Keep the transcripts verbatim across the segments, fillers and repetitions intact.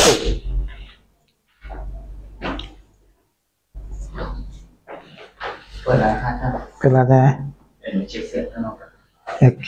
สุขเปิดแล้วครับเป็นแล้วนะเดี๋ยวเช็คเสียงข้างนอกโอเค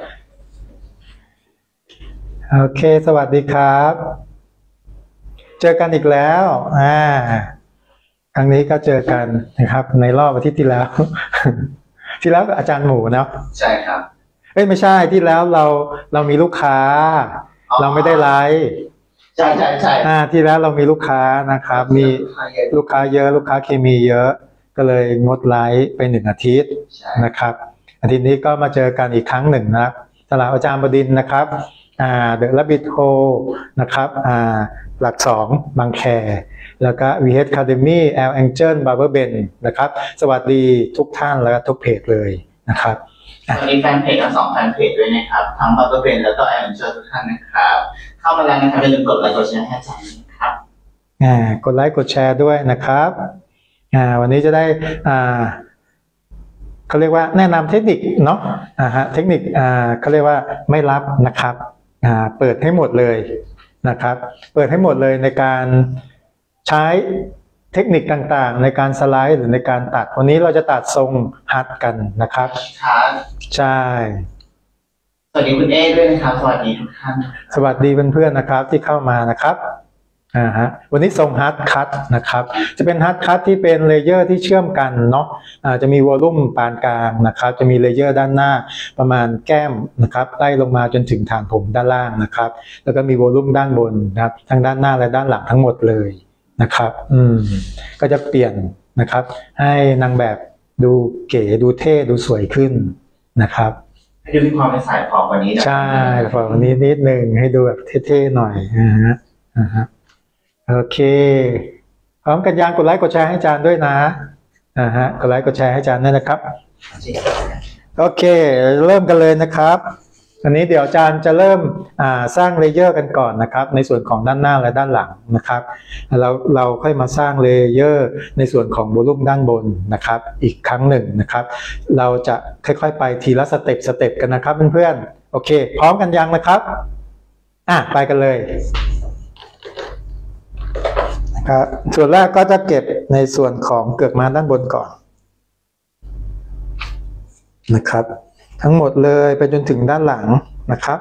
โอเคสวัสดีครับเจอกันอีกแล้วอ่าครั้งนี้ก็เจอกันนะครับในรอบอาทิตย์ที่แล้ว ที่แล้วกับอาจารย์หมูเนาะใช่ครับเอ้ยไม่ใช่ที่แล้วเราเรามีลูกค้าเราไม่ได้ไลฟ์ใช่ใช่ใช่อ่าที่แล้วเรามีลูกค้านะครับมีลูกค้าเยอะลูกค้าเคมีเยอะก็เลยงดไลฟ์ไปหนึ่งอาทิตย์นะครับอาทิตย์นี้ก็มาเจอกันอีกครั้งหนึ่งนะสำหรับอาจารย์บดินทร์นะครับอ่าเดอะแรบบิทโฮนะครับอ่าหลักสองบางแคแล้วก็ วี เอช Academy L Angel Barber Ben นะครับสวัสดีทุกท่านแล้วก็ทุกเพจเลยนะครับสวัสดีแฟนเพจทั้งสองแฟนเพจด้วยนะครับทั้ง Barber Ben แล้วก็ L Angel ทุกท่านนะครับเข้ามาแล้วนะครับอย่าลืมกดไลค์กดแชร์ให้อาจารย์นะครับอ่ากดไลค์กดแชร์ด้วยนะครับอ่าวันนี้จะได้อ่าเขาเรียกว่าแนะนำเทคนิคเนาะอ่าฮะเทคนิคอ่าเขาเรียกว่าไม่รับนะครับอ่าเปิดให้หมดเลยนะครับเปิดให้หมดเลยในการใช้เทคนิคต่างๆในการสไลด์หรือในการตัดวันนี้เราจะตัดทรงฮัทกันนะครับครับใช่สวัสดีคุณเอด้วยนะครับสวัสดีทุกท่านสวัสดีเพื่อนๆนะครับที่เข้ามานะครับอ่าฮะวันนี้ทรงฮัทคัทนะครับจะเป็นฮัทคัทที่เป็นเลเยอร์ที่เชื่อมกันเนาะอ่าจะมีวอลลุ่มปานกลางนะครับจะมีเลเยอร์ด้านหน้าประมาณแก้มนะครับไล่ลงมาจนถึงฐานผมด้านล่างนะครับแล้วก็มีวอลลุ่มด้านบนนะครับทั้งด้านหน้าและด้านหลังทั้งหมดเลยนะครับอืมก็จะเปลี่ยนนะครับให้นางแบบดูเก๋ดูเท่ดูสวยขึ้นนะครับให้ดูมีความเป็นสายพอวันนี้ใช่พอวันนี้นิดนึงให้ดูแบบเท่ๆหน่อยนะฮะอ่าฮะโอเคพร้อมกันยังกดไลค์กดแชร์ให้อาจารย์ด้วยนะอ่าฮะกดไลค์กดแชร์ให้อาจารย์ด้วยนะครับโอเคเริ่มกันเลยนะครับอันนี้เดี๋ยวอาจารย์จะเริ่มอ่าสร้างเลเยอร์กันก่อนนะครับในส่วนของด้านหน้าและด้านหลังนะครับเราเราค่อยมาสร้างเลเยอร์ในส่วนของวอลลุ่มด้านบนนะครับอีกครั้งหนึ่งนะครับเราจะค่อยๆไปทีละสเต็ปสเต็ปกันนะครับเพื่อนๆโอเคพร้อมกันยังนะครับอ่ะไปกันเลยครับส่วนแรกก็จะเก็บในส่วนของเกือกม้าด้านบนก่อนนะครับทั้งหมดเลยไปจนถึงด้านหลังนะครับ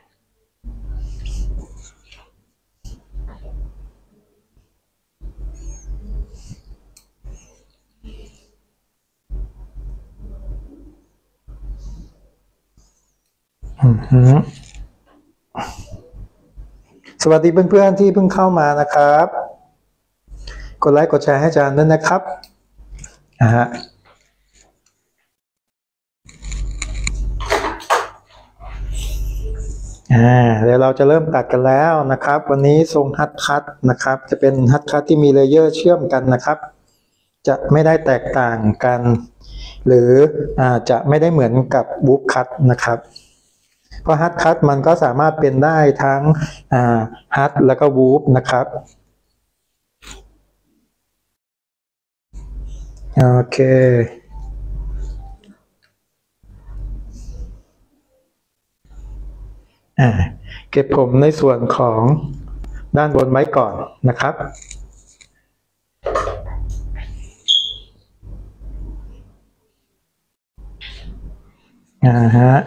สวัสดีเพื่อนๆที่เพิ่งเข้ามานะครับกดไลค์กดแชร์ให้อาจารย์ด้วยนะครับอ่าฮะอ่าเดี๋ยวเราจะเริ่มตัดกันแล้วนะครับวันนี้ทรงฮัทคัทนะครับจะเป็นฮัทคัทที่มีเลเยอร์เชื่อมกันนะครับจะไม่ได้แตกต่างกันหรืออ่าจะไม่ได้เหมือนกับวูฟคัทนะครับเพราะฮัทคัทมันก็สามารถเป็นได้ทั้งอ่าฮัทแล้วก็วูฟนะครับโอเคอ่าเก็บผมในส่วนของด้านบนไว้ก่อนนะครับอ่าฮะ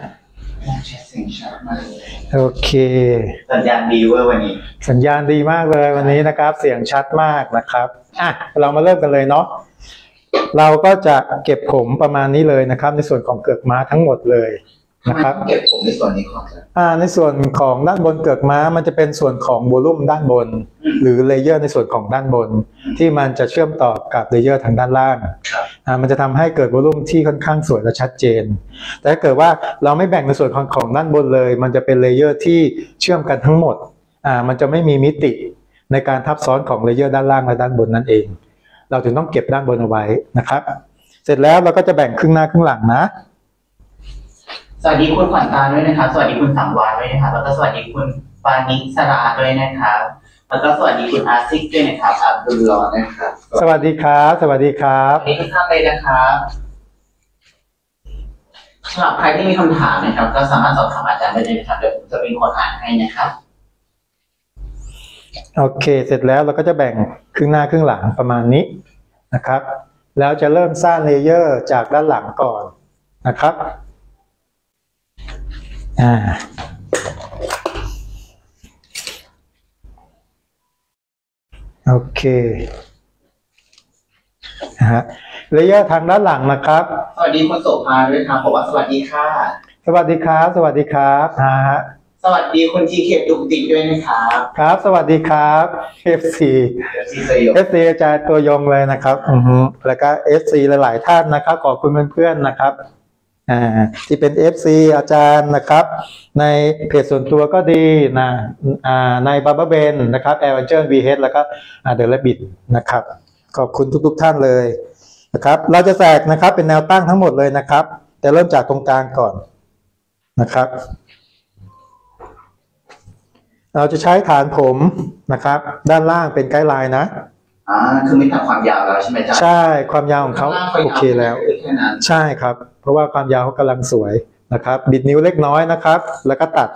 โอเคสัญญาณดีเวอร์วันนี้สัญญาณดีมากเลยวันนี้นะครับเสียงชัดมากนะครับอ่ะเรามาเริ่มกันเลยเนาะเราก็จะเก็บผมประมาณนี้เลยนะครับในส่วนของเกือกม้าทั้งหมดเลยนะครับเก็บผมในส่วนนี้ก่อนอ่าในส่วนของด้านบนเกือกม้ามันจะเป็นส่วนของวอลลุ่มด้านบนหรือเลเยอร์ในส่วนของด้านบนที่มันจะเชื่อมต่อกับเลเยอร์ทางด้านล่างอ่ามันจะทำให้เกิดวอลลุ่มที่ค่อนข้างสวยและชัดเจนแต่ถ้าเกิดว่าเราไม่แบ่งในส่วนของของด้านบนเลยมันจะเป็นเลเยอร์ที่เชื่อมกันทั้งหมดอ่ามันจะไม่มีมิติในการทับซ้อนของเลเยอร์ด้านล่างและด้านบนนั่นเองเราถึงต้องเก็บด้านบนเอาไว้นะครับเสร็จแล้วเราก็จะแบ่งครึ่งหน้าครึ่งหลังนะสวัสดีคุณขวัญตาด้วยนะครับสวัสดีคุณสังวาลด้วยนะครับแล้วก็สวัสดีคุณปานิสราด้วยนะครับแล้วก็สวัสดีคุณอาซิกด้วยนะครับอับดุลลอฮ์นะครับสวัสดีครับสวัสดีครับสวัสดีทุกท่านเลยนะครับสำหรับใครที่มีคำถามนะครับก็สามารถสอบถามอาจารย์ได้เลยนะครับเดี๋ยวผมจะเป็นคนอ่านให้นะครับโอเคเสร็จแล้วเราก็จะแบ่งครึ่งหน้าครึ่งหลังประมาณนี้นะครับแล้วจะเริ่มสร้างเลเยอร์จากด้านหลังก่อนนะครับอ่าโอเคนะฮะเลเยอร์ทางด้านหลังนะครับสวัสดีคุณโสภาด้วยครับบอกว่าสวัสดีค่ะสวัสดีครับสวัสดีครับนะฮะสวัสดีคุณทีเข็บดุกดิกด้วยนะครับครับสวัสดีครับ เอฟ ซี เอฟ ซี อาจารย์ตัวยงเลยนะครับอือฮึแล้วก็ เอฟ ซี หลายๆท่านนะครับขอบคุณเพื่อนๆนะครับอ่าที่เป็น เอฟ ซี อาจารย์นะครับในเพจส่วนตัวก็ดีนะอ่าในบับเบิ้ลเบนนะครับแอร์เวนเจอร์ วี เอช แล้วก็อ่าเดอะแรบบิทนะครับขอบคุณทุกๆท่านเลยนะครับเราจะแสกนะครับเป็นแนวตั้งทั้งหมดเลยนะครับแต่เริ่มจากตรงกลางก่อนนะครับเราจะใช้ฐานผมนะครับด้านล่างเป็นไกด์ไลน์นะอ่าคือไม่ตัดความยาวแล้วใช่ไหมจ๊ะใช่ความยาวของเขาโอเคแล้วใช่ครับเพราะว่าความยาวเขากำลังสวยนะครับบิดนิ้วเล็กน้อยนะครับแล้วก็ตัด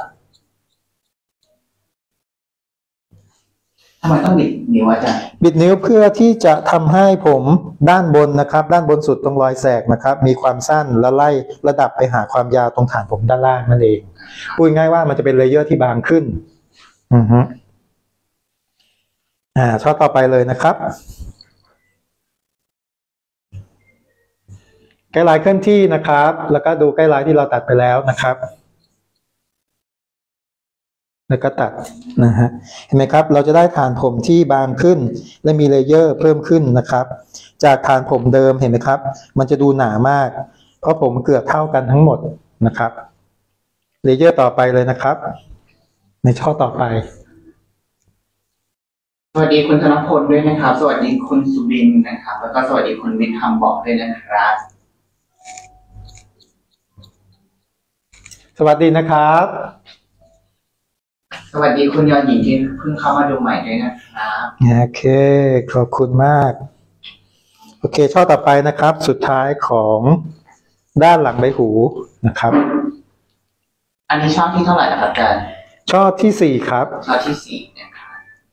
ทำไมต้องบิดนิ้วอาจารย์บิดนิ้วเพื่อที่จะทำให้ผมด้านบนนะครับด้านบนสุดตรงรอยแสกนะครับมีความสั้นและไล่ระดับไปหาความยาวตรงฐานผมด้านล่างนั่นเองพูดง่ายว่ามันจะเป็นเลเยอร์ที่บางขึ้นอือฮึอ่าช่อต่อไปเลยนะครับไกด์ไลน์เคลื่อนที่นะครับแล้วก็ดูไกด์ไลน์ที่เราตัดไปแล้วนะครับแล้วก็ตัดนะฮะเห็นไหมครับเราจะได้ฐานผมที่บางขึ้นและมีเลเยอร์เพิ่มขึ้นนะครับจากฐานผมเดิมเห็นไหมครับมันจะดูหนามากเพราะผมเกือบเท่ากันทั้งหมดนะครับเลเยอร์ต่อไปเลยนะครับในช่อต่อไปสวัสดีคุณธนพลด้วยนะครับสวัสดีคุณสุบินนะครับแล้วก็สวัสดีคุณวิทย์ทำบอกด้วยนะครับสวัสดีนะครับสวัสดีคุณยอดหญิงที่เพิ่งเข้ามาดูใหม่ด้วยนะครับโอเคขอบคุณมากโอเคช่อต่อไปนะครับสุดท้ายของด้านหลังใบหูนะครับอันนี้ช่อที่เท่าไหร่นะครับอาจารย์ช่อที่สี่ครับช่อที่สี่นะครับ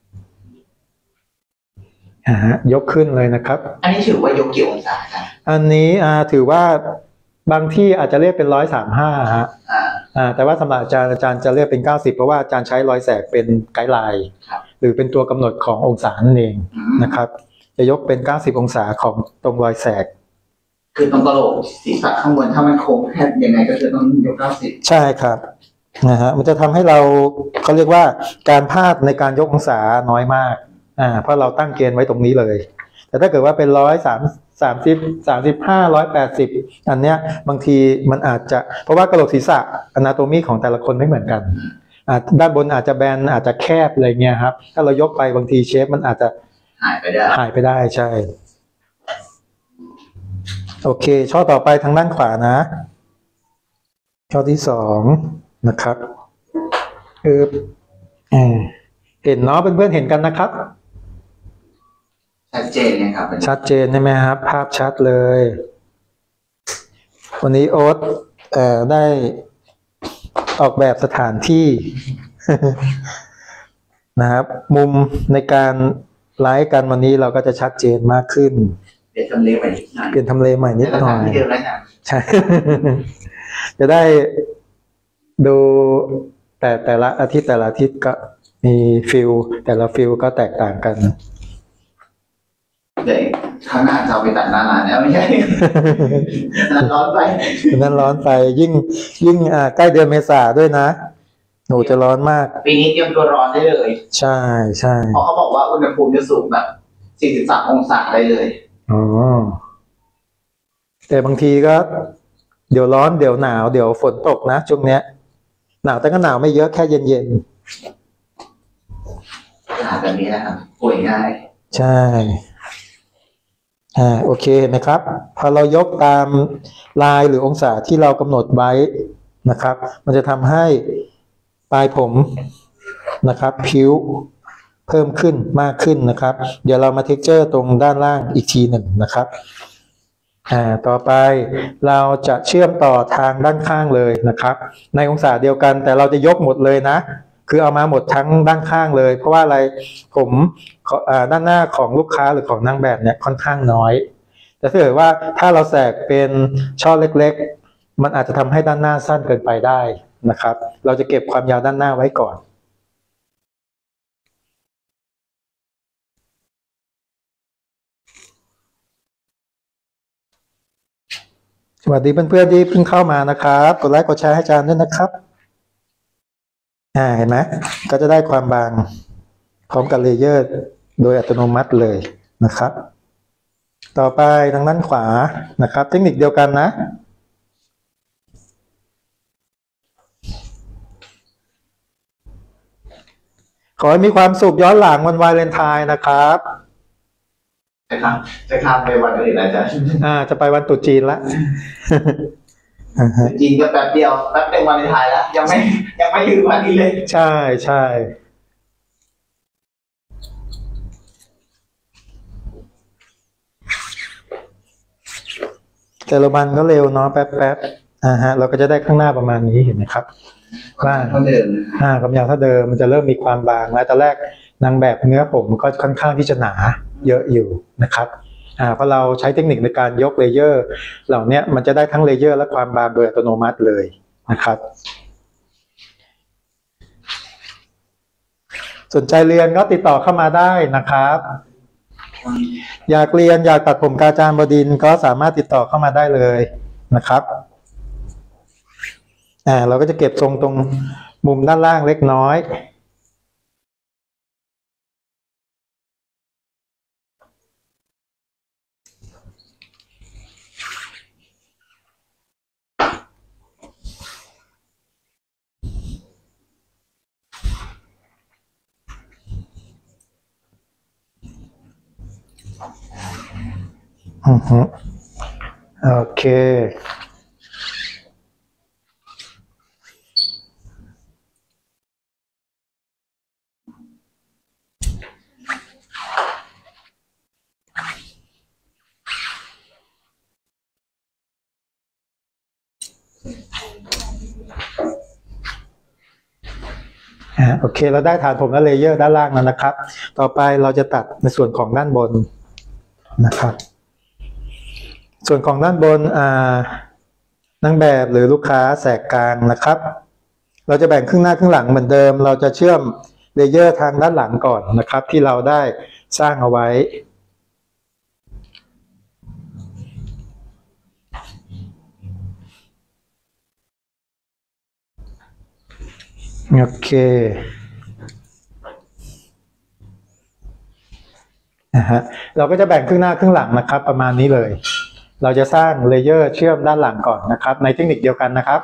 อ่ายกขึ้นเลยนะครับอันนี้ถือว่ายกกี่องศาครับอันนี้อ่าถือว่าบางที่อาจจะเรียกเป็นร้อยสามห้าฮะอ่าอ่าแต่ว่าสำหรับอาจารย์อาจารย์จะเรียกเป็นเก้าสิบเพราะว่าอาจารย์ใช้รอยแสกเป็นไกด์ไลน์หรือเป็นตัวกำหนดขององศานั่นเองนะครับจะยกเป็นเก้าสิบองศาของตรงรอยแสกคือตรงกระโหลกศีรษะข้างบนถ้ามันโค้งแคบยังไงก็คือต้องยกเก้าสิบใช่ครับนะฮะมันจะทำให้เราเขาเรียกว่าการพลาดในการยกองศาน้อยมากอ่าเพราะเราตั้งเกณฑ์ไว้ตรงนี้เลยแต่ถ้าเกิดว่าเป็นร้อยสามสามสิบสามสิบห้าร้อยแปดสิบอันเนี้ยบางทีมันอาจจะเพราะว่ากระโหลกศีรษะอนาโตมีของแต่ละคนไม่เหมือนกันอ่าด้านบนอาจจะแบนอาจจะแคบอะไรเงี้ยครับถ้าเรายกไปบางทีเชฟมันอาจจะหายไปได้หายไปได้ใช่โอเคช่อต่อไปทางด้านขวานะช่อที่สองนะครับเออเห็นเนาะเพื่อนๆเห็นกันนะครับชัดเจนนะครับชัดเจนใช่ไหมครับภาพชัดเลยวันนี้โอ๊ตเอ่อได้ออกแบบสถานที่ นะครับมุมในการไลฟ์กันวันนี้เราก็จะชัดเจนมากขึ้นเปลี่ยนทำเลใหม่นิดหน่อยเปลี่ยนทำเลใหม่นิดหน่อยใช่ จะได้ดูแต่แต่ละอาทิตย์แต่ละอาทิตย์ก็มีฟิลแต่ละฟิลก็แตกต่างกันเดี๋ยวข้างหน้าจะเอาไปตัดหน้าร้านแล้วไม่ใช่นั้นร้อนไปนั้นร้อนไปยิ่งยิ่งอ่าใกล้เดือนเมษาด้วยนะโหจะร้อนมากปีนี้เตรียมตัวร้อนได้เลยใช่ใช่เพราะเขาบอกว่าอุณหภูมิจะสูงแบบสี่สิบสามองศาได้เลยอ๋อแต่บางทีก็เดี๋ยวร้อนเดี๋ยวหนาวเดี๋ยวฝนตกนะช่วงเนี้ยหนาวแต่ก็หนาวไม่เยอะแค่เย็นเย็นแบบนี้นะครับป่วยง่ายใช่อ่าโอเคเห็นไหมครับพอเรายกตามลายหรือองศาที่เรากำหนดไว้นะครับมันจะทำให้ปลายผมนะครับผิวเพิ่มขึ้นมากขึ้นนะครับเดี๋ยวเรามาเท็กเจอร์ตรงด้านล่างอีกทีหนึ่งนะครับอ่าต่อไปเราจะเชื่อมต่อทางด้านข้างเลยนะครับในองศาเดียวกันแต่เราจะยกหมดเลยนะคือเอามาหมดทั้งด้านข้างเลยเพราะว่าอะไรผมด้านหน้าของลูกค้าหรือของนางแบบเนี่ยค่อนข้างน้อยแต่ถ้าเกิดว่าถ้าเราแสกเป็นช่อเล็กๆมันอาจจะทำให้ด้านหน้าสั้นเกินไปได้นะครับเราจะเก็บความยาวด้านหน้าไว้ก่อนสวัสดีเพื่อนๆที่เพิ่งเข้ามานะครับกดไลค์กดแชร์ให้อาจารย์ด้วยนะครับอ่าเห็นไหมก็จะได้ความบางพร้อมกับเลเยอร์โดยอัตโนมัติเลยนะครับต่อไปทางด้านขวานะครับเทคนิคเดียวกันนะขอให้มีความสุขย้อนหลังวันวาเลนไทน์นะครับจะข้ามจะข้ามไปวันอื่นแล้วจ้ะอ่าจะไปวันตรุษจีนละจีนก็แป๊บเดียวแป๊บเป็นวันวาเลนไทน์แล้วยังไม่ยังไม่ถึงวันนี้เลยใช่ใช่แต่ละวันก็เร็วเนาะแป๊บแป๊บอ่าฮะเราก็จะได้ข้างหน้าประมาณนี้เห็นไหมครับว่าเท่าเดิมอ่ากำยาวเท่าเดิมมันจะเริ่มมีความบางแล้วตอนแรกนางแบบเนื้อผมก็ค่อนข้างที่จะหนาเยอะอยู่นะครับอ่าพอเราใช้เทคนิคในการยกเลเยอร์เหล่านี้มันจะได้ทั้งเลเยอร์และความบางโดยอัตโนมัติเลยนะครับสนใจเรียนก็ติดต่อเข้ามาได้นะครับอยากเรียนอยากตัดผมกาจารย์บดินทร์ก็สามารถติดต่อเข้ามาได้เลยนะครับอ่าเราก็จะเก็บทรงตรงมุมด้านล่างเล็กน้อยอือฮึโอเคอ่าโอเคเราได้ฐานผมและเลเยอร์ด้านล่างแล้วนะครับต่อไปเราจะตัดในส่วนของด้านบนนะครับส่วนของด้านบนอ่านางแบบหรือลูกค้าแสกกลางนะครับเราจะแบ่งครึ่งหน้าครึ่งหลังเหมือนเดิมเราจะเชื่อมเลเยอร์ทางด้านหลังก่อนนะครับที่เราได้สร้างเอาไว้โอเคนะฮะเราก็จะแบ่งครึ่งหน้าครึ่งหลังนะครับประมาณนี้เลยเราจะสร้างเลเยอร์เชื่อมด้านหลังก่อนนะครับในเทคนิคเดียวกันนะครับ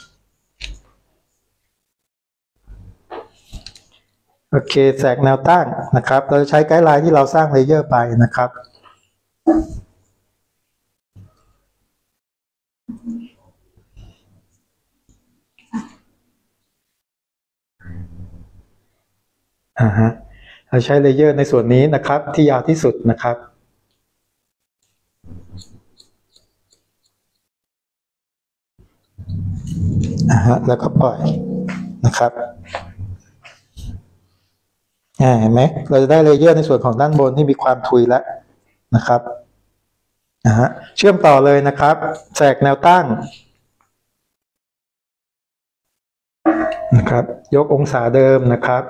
โอเคแสกแนวตั้งนะครับเราจะใช้ไกด์ไลน์ที่เราสร้างเลเยอร์ไปนะครับอ่าฮะเราใช้เลเยอร์ในส่วนนี้นะครับที่ยาวที่สุดนะครับอ่าฮะแล้วก็ปล่อยนะครับอ่าเห็นไหมเราจะได้เลเยอร์ในส่วนของด้านบนที่มีความทุยแล้วนะครับอ่าฮะเชื่อมต่อเลยนะครับแสกแนวตั้งนะครับยกองศาเดิมนะครับ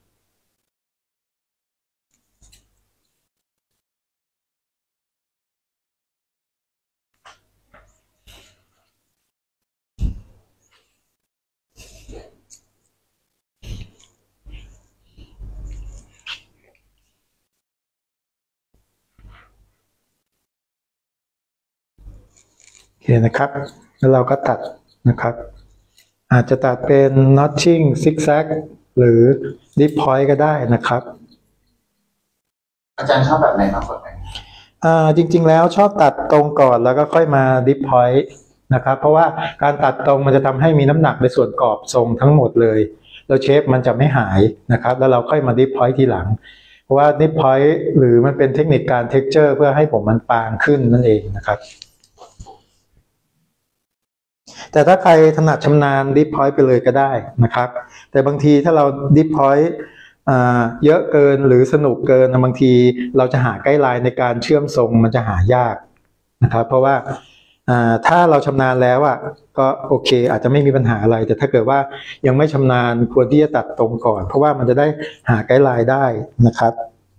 โอเคนะครับแล้วเราก็ตัดนะครับอาจจะตัดเป็น notching zigzag หรือ deep point ก็ได้นะครับอาจารย์ชอบแบบไหนมากกว่ากันอ่าจริงๆแล้วชอบตัดตรงก่อนแล้วก็ค่อยมา deep point นะครับเพราะว่าการตัดตรงมันจะทำให้มีน้ำหนักในส่วนกรอบทรงทั้งหมดเลยแล้วเชฟมันจะไม่หายนะครับแล้วเราค่อยมา deep point ทีหลังเพราะว่า deep point หรือมันเป็นเทคนิคการ texture เพื่อให้ผมมันปางขึ้นนั่นเองนะครับแต่ถ้าใครถนัดชำนาญดิฟพอยต์ไปเลยก็ได้นะครับแต่บางทีถ้าเราดิฟพอยต์เยอะเกินหรือสนุกเกินบางทีเราจะหาไกด์ไลน์ในการเชื่อมทรงมันจะหายากนะครับเพราะว่าถ้าเราชำนาญแล้วอ่ะก็โอเคอาจจะไม่มีปัญหาอะไรแต่ถ้าเกิดว่ายังไม่ชำนาญควรที่จะตัดตรงก่อนเพราะว่ามันจะได้หาไกด์ไลน์ได้นะครับ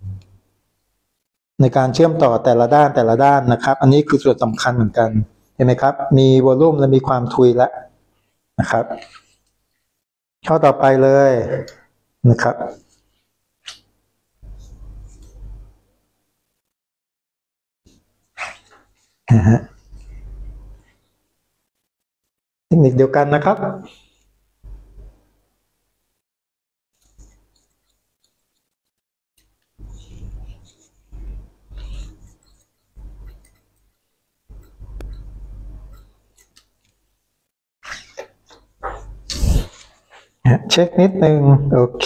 ในการเชื่อมต่อแต่ละด้านแต่ละด้านนะครับอันนี้คือส่วนสำคัญเหมือนกันเห็นไหมครับมีวอลลุ่มและมีความทุยแล้วนะครับข้อต่อไปเลยนะครับนะฮะเทคนิคเดียวกันนะครับเช็คนิดนึงโอเค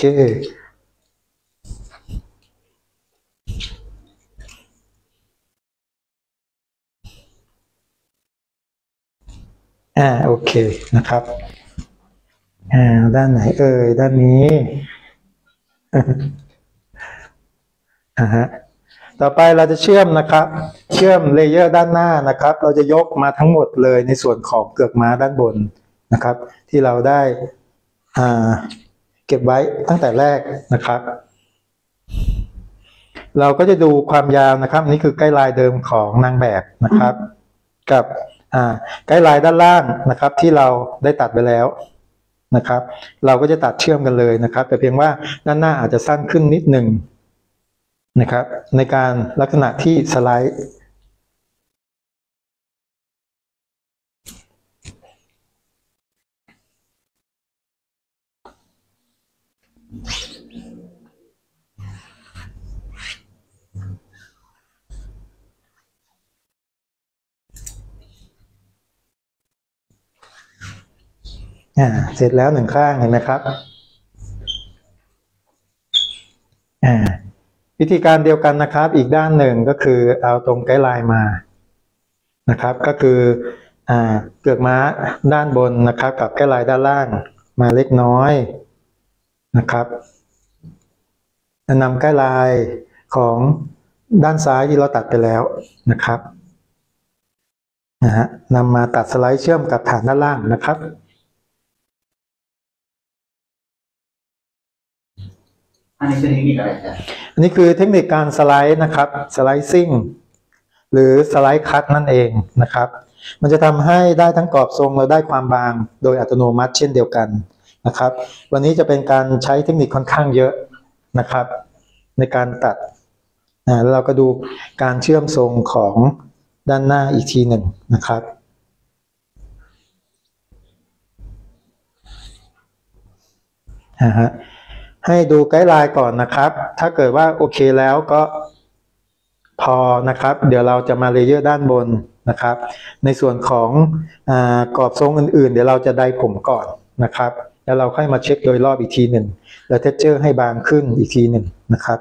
อ่าโอเคนะครับอ่าด้านไหนเอ่ยด้านนี้อ่าฮะต่อไปเราจะเชื่อมนะครับเชื่อมเลเยอร์ด้านหน้านะครับเราจะยกมาทั้งหมดเลยในส่วนของเกือกม้าด้านบนนะครับที่เราได้อ่าเก็บไว้ตั้งแต่แรกนะครับเราก็จะดูความยาวนะครับนี่คือไกด์ไลน์เดิมของนางแบบนะครับกับอ่าไกด์ไลน์ด้านล่างนะครับที่เราได้ตัดไปแล้วนะครับเราก็จะตัดเชื่อมกันเลยนะครับแต่เพียงว่าด้านหน้าอาจจะสั้นขึ้นนิดหนึ่งนะครับในการลักษณะที่สไลด์อ่าเสร็จแล้วหนึ่งข้างเห็นไหมครับอ่าวิธีการเดียวกันนะครับอีกด้านหนึ่งก็คือเอาตรงไกด์ไลน์มานะครับก็คืออ่าเกือกม้าด้านบนนะครับกับไกด์ไลน์ด้านล่างมาเล็กน้อยนะครับนำไกด์ไลน์ของด้านซ้ายที่เราตัดไปแล้วนะครับนะฮะนำมาตัดสไลด์เชื่อมกับฐานด้านล่างนะครับอันนี้คือเทคนิคอะไรครับอันนี้คือเทคนิคการสไลด์นะครับสไลด์ซิ่งหรือสไลด์คัทนั่นเองนะครับมันจะทำให้ได้ทั้งกรอบทรงและได้ความบางโดยอัตโนมัติเช่นเดียวกันนะครับวันนี้จะเป็นการใช้เทคนิคค่อนข้างเยอะนะครับในการตัดนะแล้วเราก็ดูการเชื่อมทรงของด้านหน้าอีกทีหนึ่งนะครับนะฮะให้ดูไกด์ไลน์ก่อนนะครับถ้าเกิดว่าโอเคแล้วก็พอนะครับเดี๋ยวเราจะมาเลเยอร์ด้านบนนะครับในส่วนของอ่ากรอบทรงอื่นๆเดี๋ยวเราจะไดผมก่อนนะครับแล้วเราค่อยมาเช็คโดยรอบอีกทีหนึ่งแล้วเท็กเจอร์ให้บางขึ้นอีกทีหนึ่งนะครับ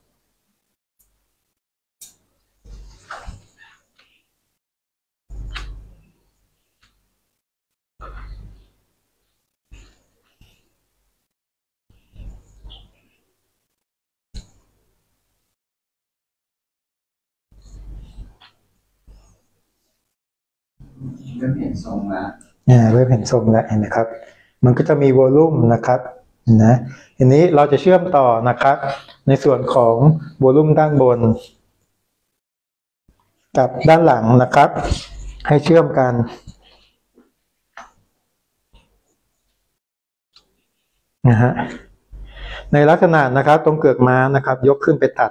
เริ่มเห็นทรงแล้วอ่าเริ่มเห็นทรงแล้วเห็นไหมครับมันก็จะมีวอลลุ่มนะครับนะทีนี้เราจะเชื่อมต่อนะครับในส่วนของวอลลุ่มด้านบนกับด้านหลังนะครับให้เชื่อมกันนะฮะในลักษณะนะครับตรงเกือกม้านะครับยกขึ้นไปตัด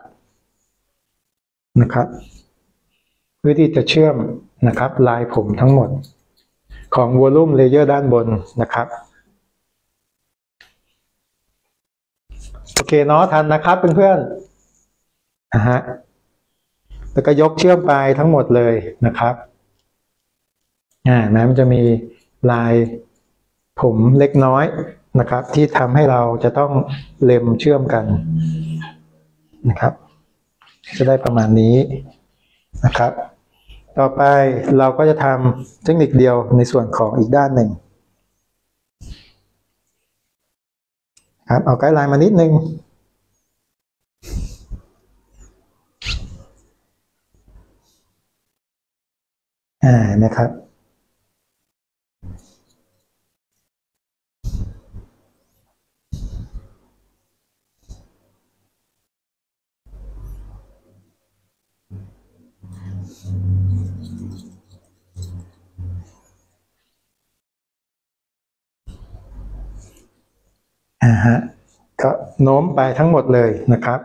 นะครับเพื่อที่จะเชื่อมนะครับลายผมทั้งหมดของวอลลุ่มเลเยอร์ด้านบนนะครับโอเคเนาะทันนะครับเพื่อนๆนะฮะแล้วก็ยกเชื่อมไปทั้งหมดเลยนะครับอ่านะมันจะมีลายผมเล็กน้อยนะครับที่ทำให้เราจะต้องเล็มเชื่อมกันนะครับจะได้ประมาณนี้นะครับต่อไปเราก็จะทำเทคนิคเดียวในส่วนของอีกด้านหนึ่งครับเอาไกด์ไลน์มานิดนึงอ่านะครับอ่าฮะก็โน้มไปทั้งหมดเลยนะครับ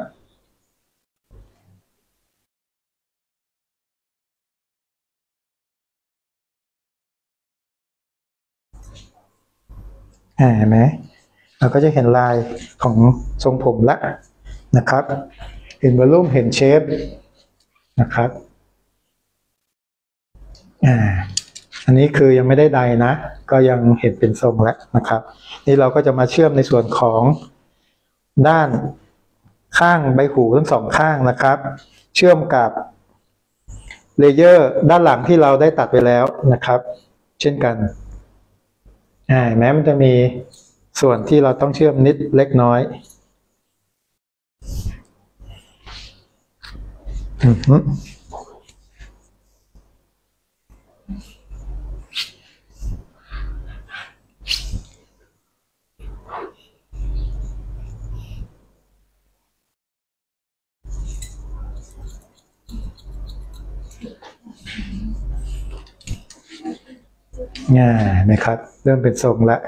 อ่าเห็นไหมเราก็จะเห็นลายของทรงผมละนะครับเห็นวอลลุ่มเห็นเชฟนะครับอ่าอันนี้คือยังไม่ได้ใดนะก็ยังเห็นเป็นทรงแล้วนะครับนี่เราก็จะมาเชื่อมในส่วนของด้านข้างใบหูทั้งสองข้างนะครับเชื่อมกับเลเยอร์ด้านหลังที่เราได้ตัดไปแล้วนะครับเช่นกันอ่าแม้มันจะมีส่วนที่เราต้องเชื่อมนิดเล็กน้อยอือฮึง่ายไหมครับเริ่มเป็นทรงแล้ว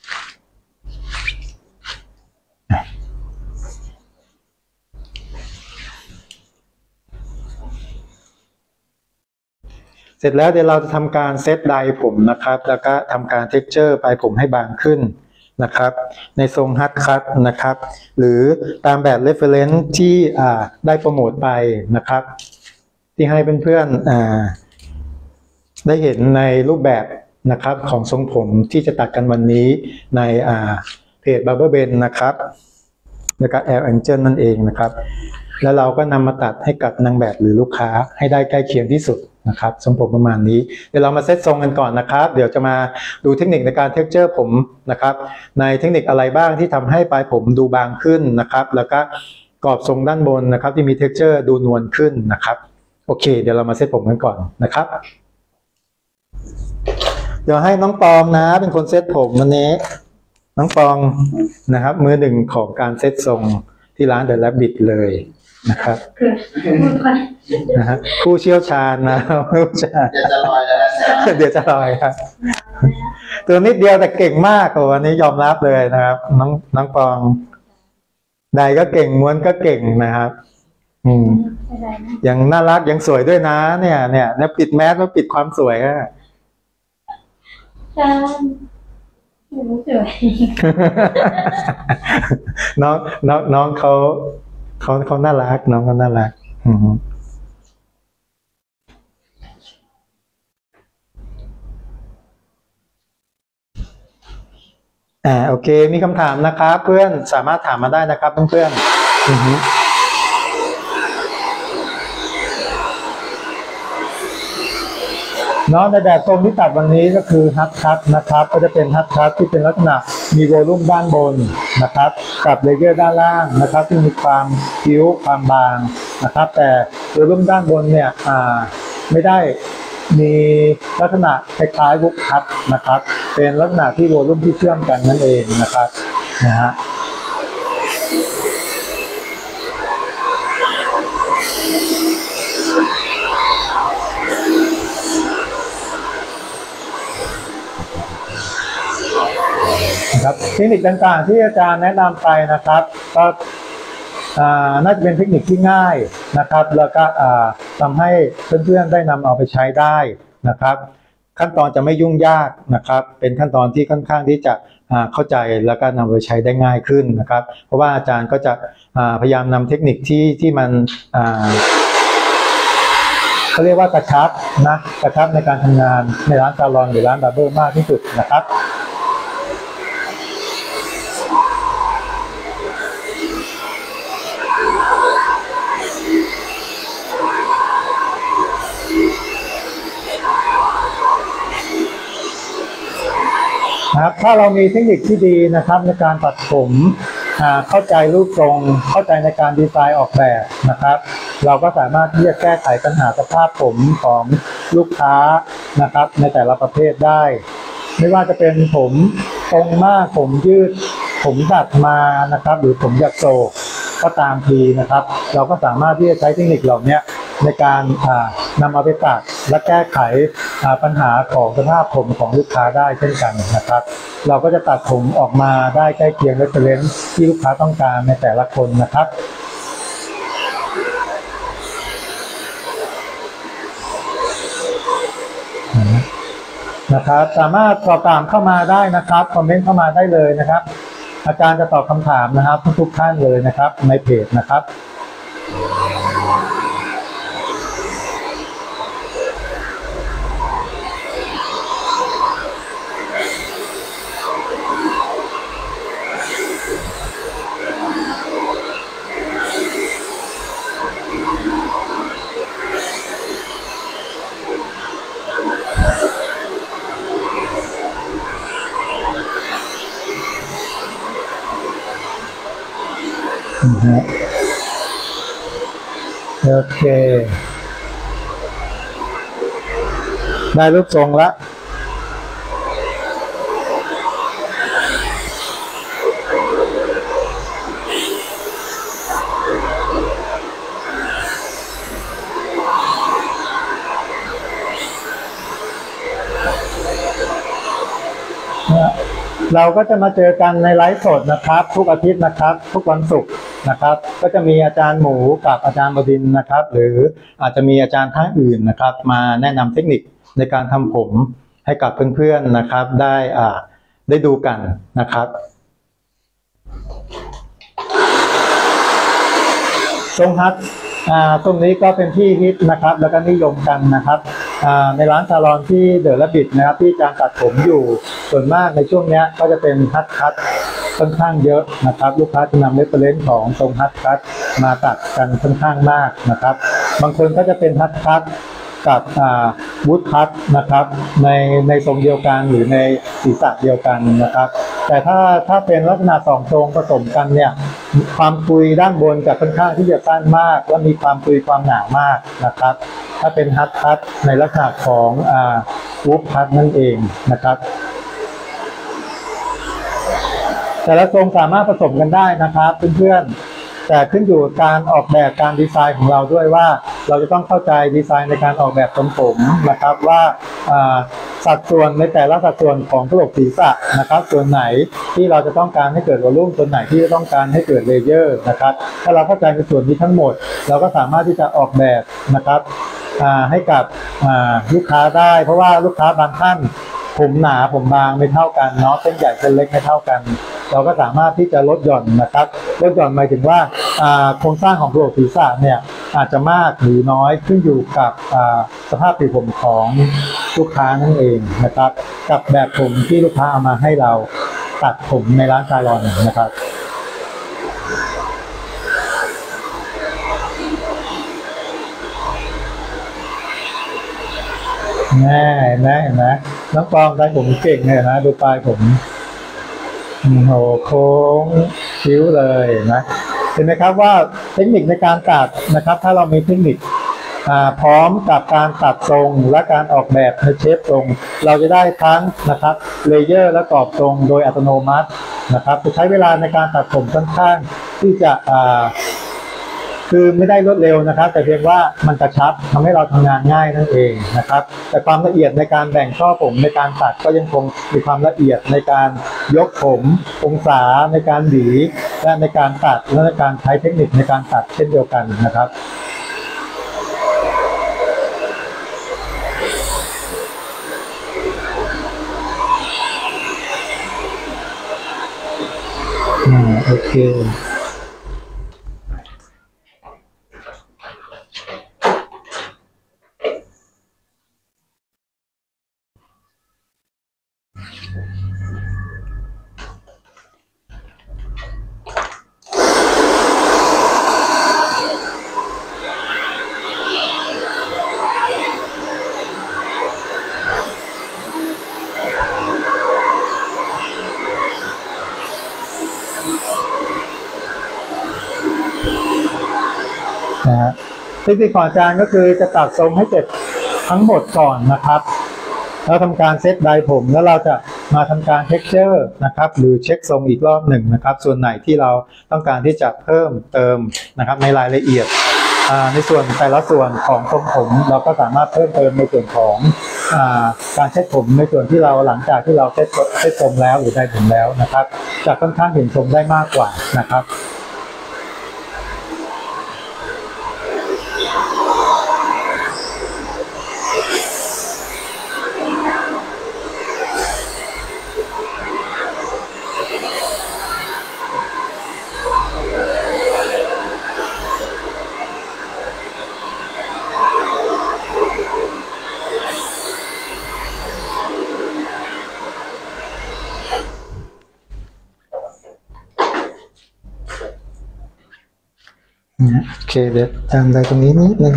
เสร็จแล้วเดี๋ยวเราจะทำการเซตไดผมนะครับแล้วก็ทำการเท็กเจอร์ปลายผมให้บางขึ้นนะครับในทรงฮัทคัทนะครับหรือตามแบบ reference ที่อ่าได้โปรโมทไปนะครับที่ให้เพื่อนๆอ่าได้เห็นในรูปแบบนะครับของทรงผมที่จะตัดกันวันนี้ในอ่าเพจ Barber Ben นะครับแล้วก็ L Angel นั่นเองนะครับแล้วเราก็นำมาตัดให้กับนางแบบหรือลูกค้าให้ได้ใกล้เคียงที่สุดนะครับทรงผมประมาณนี้เดี๋ยวเรามาเซตทรงกันก่อนนะครับเดี๋ยวจะมาดูเทคนิคในการเท็กเจอร์ผมนะครับในเทคนิคอะไรบ้างที่ทำให้ปลายผมดูบางขึ้นนะครับแล้วก็กรอบทรงด้านบนนะครับที่มีเท็กเจอร์ดูนวลขึ้นนะครับโอเคเดี๋ยวเรามาเซตผมกันก่อนนะครับเดี๋ยวให้น้องปองนะเป็นคนเซตผมวันนี้น้องปองนะครับมือหนึ่งของการเซตทรงที่ร้าน The Rabbit เลยนะครับนะฮะผู้เชี่ยวชาญนะผู้เชี่ยวชาญเดี๋ยวจะลอยแล้วนะเดี๋ยวจะลอยครับตัวนิดเดียวแต่เก่งมากโอ้วันนี้ยอมรับเลยนะครับน้องน้องปองใดก็เก่งม้วนก็เก่งนะครับอืมยังน่ารักยังสวยด้วยนะเนี่ยเนี่ยเนี่ยปิดแมสแล้วปิดความสวยอะใช่หนูสวยน้องน้องน้องเขาเขาเขาน่ารักน้องเขาน่ารักอืมอ่าโอเคมีคำถามนะครับเพื่อนสามารถถามมาได้นะครับเพื่อนๆอือฮึเนาะในแบบทรงที่ตัดวันนี้ก็คือฮัทคัทนะครับก็จะเป็นฮัทคัทที่เป็นลักษณะมีโวลุ่มด้านบนนะครับกับเลเยอร์ด้านล่างนะครับที่มีความคิ้วความบางนะครับแต่โวลุ่มด้านบนเนี่ยอ่าไม่ได้มีลักษณะคล้ายๆวุกคัทนะครับเป็นลักษณะที่โวลุ่มที่เชื่อมกันนั่นเองนะครับนะฮะครับเทคนิคต่างๆที่อาจารย์แนะนำไปนะครับก็น่าจะเป็นเทคนิคที่ง่ายนะครับแล้วก็ทำให้เพื่อนๆได้นำเอาไปใช้ได้นะครับขั้นตอนจะไม่ยุ่งยากนะครับเป็นขั้นตอนที่ค่อนข้างที่จะเข้าใจแล้วก็นำไปใช้ได้ง่ายขึ้นนะครับเพราะว่าอาจารย์ก็จะพยายามนำเทคนิคที่ที่มันเขาเรียกว่ากระชับนะกระชับในการทำงานในร้านซาลอนหรือร้านบาร์เบอร์มากที่สุดนะครับนะครับถ้าเรามีเทคนิคที่ดีนะครับในการตัดผมเข้าใจรูปทรงเข้าใจในการดีไซน์ออกแบบนะครับเราก็สามารถที่จะแก้ไขปัญหาสภาพผมของลูกค้านะครับในแต่ละประเภทได้ไม่ว่าจะเป็นผมตรงมากผมยืดผมดัดมานะครับหรือผมยักโศกก็ตามทีนะครับเราก็สามารถที่จะใช้เทคนิคเหล่านี้ในการนำเอาไปตัดและแก้ไขปัญหาของสภาพผมของลูกค้าได้เช่นกันนะครับเราก็จะตัดผมออกมาได้ใกล้เคียงเรฟเฟอเรนซ์ที่ลูกค้าต้องการในแต่ละคนนะครับนะครับสามารถสอบถามเข้ามาได้นะครับคอมเมนต์เข้ามาได้เลยนะครับอาจารย์จะตอบคำถามนะครับทุกๆท่านเลยนะครับในเพจนะครับโอเคได้รูปทรงละเราก็จะมาเจอกันในไลฟ์สดนะครับทุกอาทิตย์นะครับทุกวันศุกร์นะครับก็จะมีอาจารย์หมูกับอาจารย์บดินทร์นะครับหรืออาจจะมีอาจารย์ท่านอื่นนะครับมาแนะนำเทคนิคในการทำผมให้กับเพื่อนๆนะครับได้อ่าได้ดูกันนะครับทรงฮัทอ่าตรงนี้ก็เป็นที่ฮิตนะครับแล้วก็นิยมกันนะครับในร้านซาลอนที่เดอะแรบบิทนะครับที่อาจารย์ตัดผมอยู่ส่วนมากในช่วงนี้ก็จะเป็นฮัทคัทค่อนข้างเยอะนะครับลูกค้าจะนำเรฟเฟอเรนซ์ของทรงฮัทคัทมาตัดกันค่อนข้างมากนะครับบางคนก็จะเป็นฮัทคัทกับวูดคัทนะครับในในทรงเดียวกันหรือในศีรษะเดียวกันนะครับแต่ถ้าถ้าเป็นลักษณะสองทรงผสมกันเนี่ยความปุยด้านบนจะค่อนข้างที่จะสั้นมากและมีความปุยความหนามากนะครับถ้าเป็นฮัทคัทในลักษณะของวูดคัทนั่นเองนะครับแต่ละทรงสามารถผสมกันได้นะครับเพื่อนๆแต่ขึ้นอยู่กับการออกแบบการดีไซน์ของเราด้วยว่าเราจะต้องเข้าใจดีไซน์ในการออกแบบทรงผมนะครับว่าสัดส่วนในแต่ละสัดส่วนของกระโหลกศีรษะนะครับส่วนไหนที่เราจะต้องการให้เกิดวอลลุ่มส่วนไหนที่จะต้องการให้เกิดเลเยอร์นะครับถ้าเราเข้าใจในส่วนนี้ทั้งหมดเราก็สามารถที่จะออกแบบนะครับให้กับลูกค้าได้เพราะว่าลูกค้าบางท่านผมหนาผมบางไม่เท่ากันเนาะเส้นใหญ่เส้นเล็กไม่เท่ากันเราก็สามารถที่จะลดหย่อนนะครับลดหย่อนหมายถึงว่าโครงสร้างของกระโหลกศีรษะเนี่ยอาจจะมากหรือน้อยขึ้นอยู่กับสภาพผิวผมของลูกค้านั่นเองนะครับกับแบบผมที่ลูกค้าเอามาให้เราตัดผมในร้านซาลอนนะครับแน่แน่เห็นไหมน้องปองได้ผมเก่งเลยนะดูปลายผมโหโค้งคิ้วเลยนะเห็นไหมครับว่าเทคนิคในการตัดนะครับถ้าเรามีเทคนิคพร้อมกับการตัดทรงและการออกแบบในเชฟทรงเราจะได้ทั้งนะครับเลเยอร์และกรอบทรงโดยอัตโนมัตินะครับจะใช้เวลาในการตัดผมค่อนข้างที่จะคือไม่ได้รวดเร็วนะครับแต่เพียงว่ามันกระชับทำให้เราทำงานง่ายนั่นเองนะครับแต่ความละเอียดในการแบ่งช่อผมในการตัดก็ยังคงมีความละเอียดในการยกผมองศาในการหวีและในการตัดและในการใช้เทคนิคในการตัดเช่นเดียวกันนะครับอืมโอเคนะฮะเทคนิคของอาจารย์ก็คือจะตัดทรงให้เสร็จทั้งหมดก่อนนะครับแล้วทำการเซตไดร์ผมแล้วเราจะมาทำการเท็กเจอร์นะครับหรือเช็คทรงอีกรอบหนึ่งนะครับส่วนไหนที่เราต้องการที่จะเพิ่มเติมนะครับในรายละเอียดในส่วนแต่ละส่วนของทรงผมเราก็สามารถเพิ่มเติมในส่วนของอาการเช็ดผมในส่วนที่เราหลังจากที่เราเช็ดเช็ดทรงแล้วหรือไดร์ผมแล้วนะครับจะค่อนข้างเห็นทรงได้มากกว่านะครับโอเคเดี๋ยวตามได้ตรงนี้นิดนึง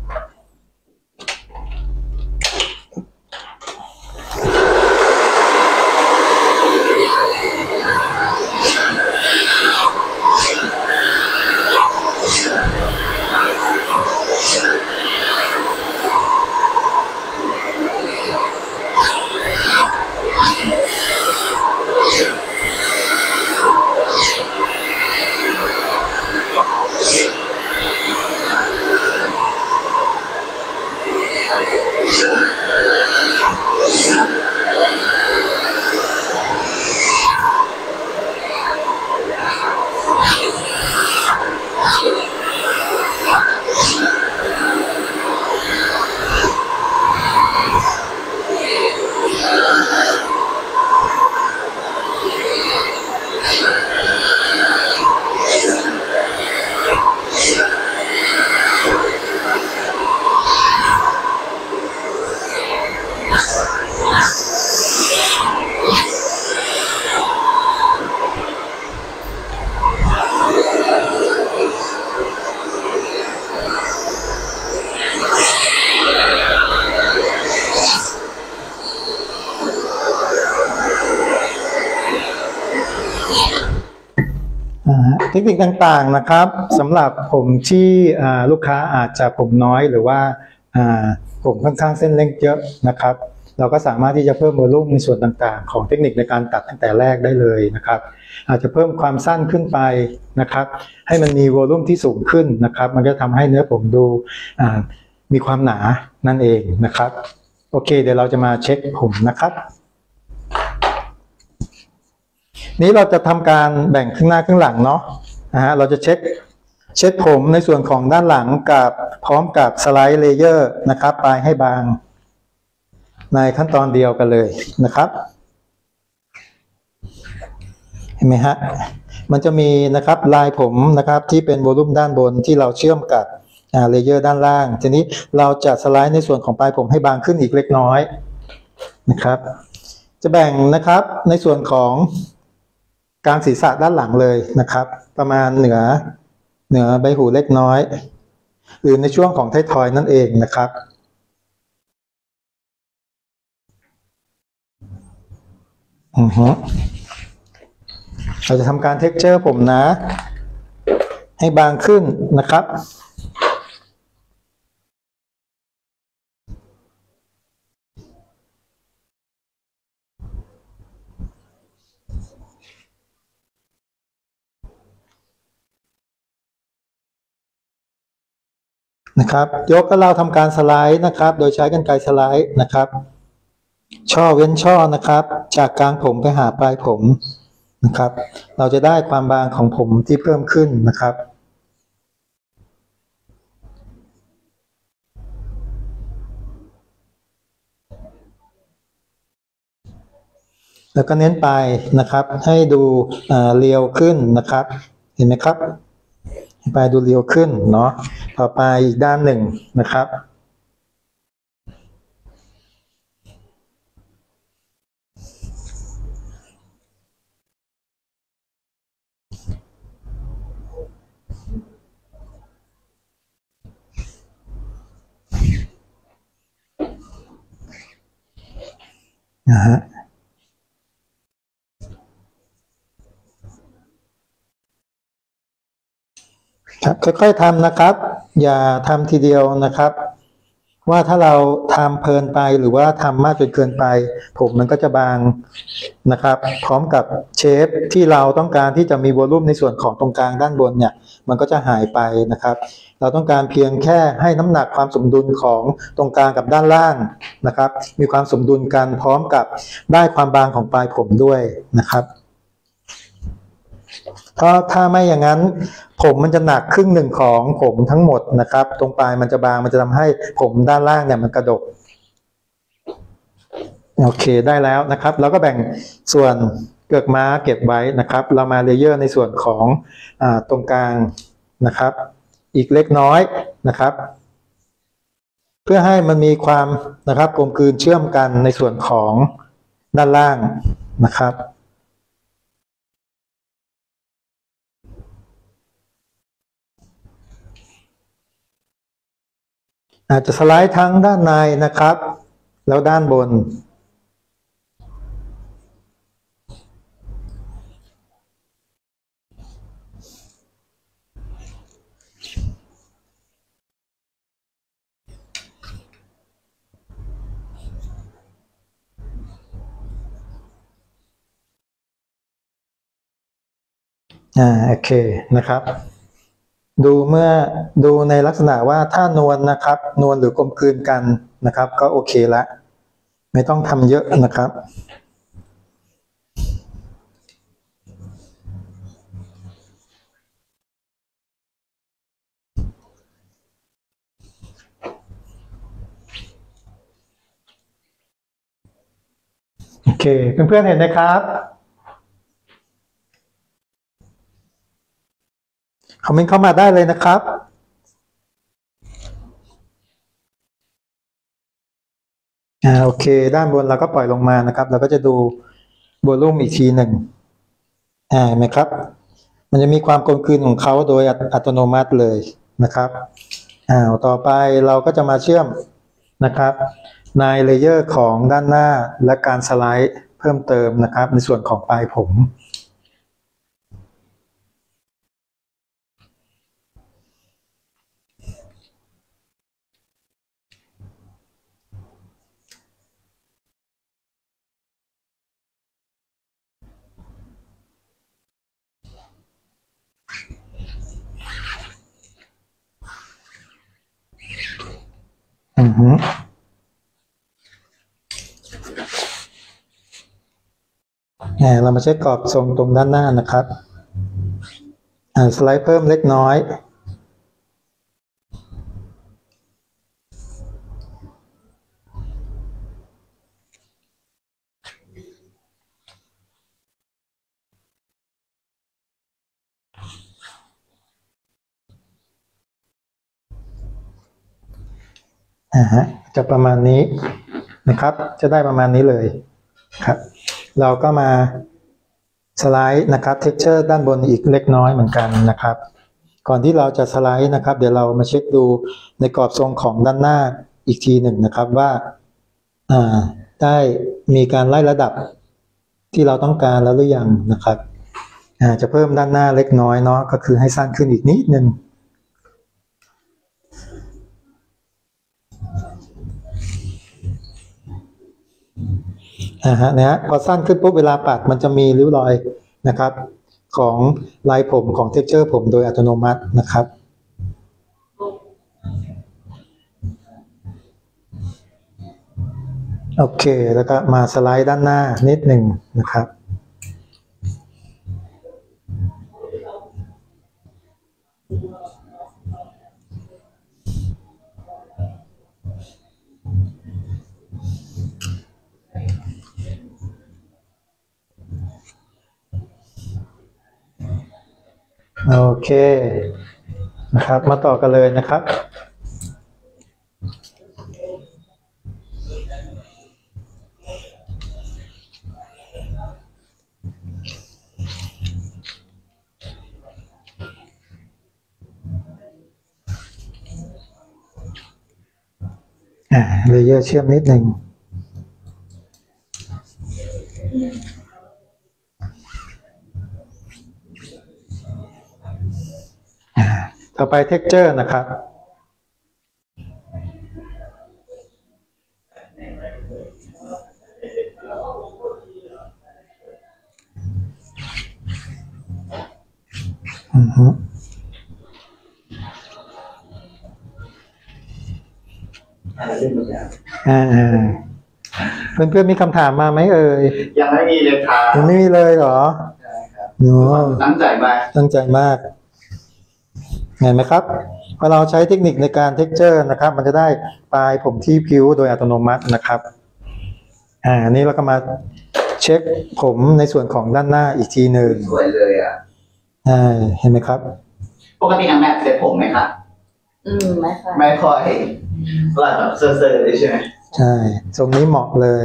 เทคนิคต่างๆนะครับสำหรับผมที่ลูกค้าอาจจะผมน้อยหรือว่าผมค่อนข้างเส้นเล็กเยอะนะครับเราก็สามารถที่จะเพิ่มวอลลุ่มในส่วนต่างๆของเทคนิคในการตัดตั้งแต่แรกได้เลยนะครับอาจจะเพิ่มความสั้นขึ้นไปนะครับให้มันมีวอลลุ่มที่สูงขึ้นนะครับมันก็ทำให้เนื้อผมดูมีความหนานั่นเองนะครับโอเคเดี๋ยวเราจะมาเช็คผมนะครับนี้เราจะทำการแบ่งข้างหน้าข้างหลังเนาะนะฮะเราจะเช็คเช็ดผมในส่วนของด้านหลังกับพร้อมกับสไลด์เลเยอร์นะครับปลายให้บางในขั้นตอนเดียวกันเลยนะครับเห็นไหมฮะมันจะมีนะครับลายผมนะครับที่เป็นวอลลุ่มด้านบนที่เราเชื่อมกับเลเยอร์ด้านล่างทีนี้เราจะสไลด์ในส่วนของปลายผมให้บางขึ้นอีกเล็กน้อยนะครับจะแบ่งนะครับในส่วนของกลางศีรษะด้านหลังเลยนะครับประมาณเหนือเหนือใบหูเล็กน้อยหรือในช่วงของท้ายทอยนั่นเองนะครับอือฮึเราจะทำการเท็กเจอร์ผมนะให้บางขึ้นนะครับนะครับยกก็เราทำการสไลด์นะครับโดยใช้กรรไกรสไลด์นะครับช่อเว้นช่อนะครับจากกลางผมไปหาปลายผมนะครับเราจะได้ความบางของผมที่เพิ่มขึ้นนะครับแล้วก็เน้นปลายนะครับให้ดูเรียวขึ้นนะครับเห็นไหมครับปลายดูเรียวขึ้นเนาะต่อไปอีกด้านหนึ่งนะครับนะฮะครับค่อยๆทำนะครับอย่าทำทีเดียวนะครับ ว่าถ้าเราทำเพลินไปหรือว่าทำมากจนเกินไปผมมันก็จะบางนะครับพร้อมกับเชฟที่เราต้องการที่จะมีวอลลุ่มในส่วนของตรงกลางด้านบนเนี่ยมันก็จะหายไปนะครับเราต้องการเพียงแค่ให้น้ำหนักความสมดุลของตรงกลางกับด้านล่างนะครับมีความสมดุลกันพร้อมกับได้ความบางของปลายผมด้วยนะครับเพราะถ้าไม่อย่างนั้นผมมันจะหนักครึ่งหนึ่งของผมทั้งหมดนะครับตรงปลายมันจะบางมันจะทำให้ผมด้านล่างเนี่ยมันกระดกโอเคได้แล้วนะครับแล้วก็แบ่งส่วนเกือกม้าเก็บไว้นะครับเรามาเลเยอร์ในส่วนของอ่าตรงกลางนะครับอีกเล็กน้อยนะครับเพื่อให้มันมีความนะครับกลมกลืนเชื่อมกันในส่วนของด้านล่างนะครับอาจจะสไลด์ทั้งด้านในนะครับแล้วด้านบนอ่าโอเคนะครับดูเมื่อดูในลักษณะว่าถ้านวลนะครับนวลหรือกลมกลืนกันนะครับก็โอเคละไม่ต้องทำเยอะนะครับโอเคเพื่อนๆเห็นไหมครับคอมเมนต์เข้ามาได้เลยนะครับอ่าโอเคด้านบนเราก็ปล่อยลงมานะครับเราก็จะดูวอลลุ่มอีกทีหนึ่งอ่าเห็นไหมครับมันจะมีความกลมกลืนของเขาโดยอัตโนมัติเลยนะครับอ่าต่อไปเราก็จะมาเชื่อมนะครับในเลเยอร์ของด้านหน้าและการสไลด์เพิ่มเติมนะครับในส่วนของปลายผมอือฮึอ่าเรามาเช็คกรอบทรงตรงด้านหน้านะครับอ่าสไลด์เพิ่มเล็กน้อยอ่าฮะจะประมาณนี้นะครับจะได้ประมาณนี้เลยครับเราก็มาสไลด์นะครับ texture ด้านบนอีกเล็กน้อยเหมือนกันนะครับก่อนที่เราจะสไลด์นะครับเดี๋ยวเรามาเช็คดูในกรอบทรงของด้านหน้าอีกทีหนึ่งนะครับว่าอ่าได้มีการไล่ระดับที่เราต้องการแล้วหรือยังนะครับอ่าจะเพิ่มด้านหน้าเล็กน้อยเนาะก็คือให้สั้นขึ้นอีกนิดนึงอ่าฮะนะฮะพอสั้นขึ้นปุ๊บเวลาปัดมันจะมีริ้วรอยนะครับของลายผมของ texture ผมโดยอัตโนมัตินะครับโอเคแล้วก็มาสไลด์ด้านหน้านิดหนึ่งนะครับโอเคนะครับมาต่อกันเลยนะครับอ่าเลเยอร์เชื่อมนิดหนึ่งต่อไป texture นะครับอือฮึอ่าอ่าเพื่อนเพื่อนๆมีคำถามมาไหมเอ่ยยังไม่มีเลยครับยังไม่มีเลยเหรอใช่ครับโอ้ตั้งใจมากตั้งใจมากเห็นไหมครับพอเราใช้เทคนิคในการเท็กเจอร์นะครับ มันจะได้ปลายผมที่ผิวโดยอัตโนมัตินะครับ อ่าอันนี้เราก็มาเช็คผมในส่วนของด้านหน้าอีกทีหนึ่งสวยเลยอ่ะอ่าเห็นไหมครับปกตินางแบบเซ็ตผมไหมคะอืมไม่ค่ะไม่ค่อยก็แบบเซอร์ๆเลยใช่ไหมใช่ทรงนี้เหมาะเลย